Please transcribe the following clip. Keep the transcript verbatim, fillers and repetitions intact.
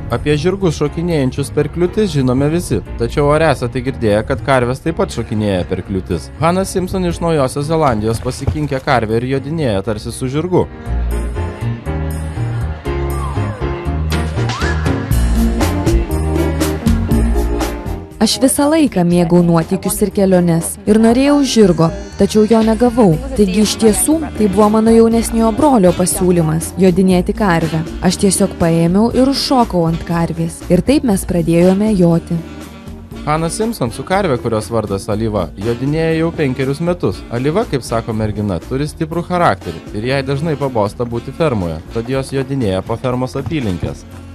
Apie žirgus šokinėjančius per kliūtis žinome visi, tačiau ar esate girdėję, kad karvės taip pat šokinėja per kliūtis? Hannah Simpson iš Naujosios Zelandijos pasikinkė karvę ir jodinėja tarsi su žirgu. Aš visą laiką mėgau nuotykius ir keliones ir norėjau žirgo, tačiau jo negavau. Taigi iš tiesų tai buvo mano jaunesniojo brolio pasiūlymas – jodinėti karvę. Aš tiesiog paėmiau ir užšokau ant karvės ir taip mes pradėjome joti. Hannah Simpson su karvė, kurios vardas Alyva, jodinėja jau penkerius metus. Alyva, kaip sako mergina, turi stiprų charakterį ir jai dažnai pabosta būti fermoje, tad jos jodinėja po fermos apylinkės.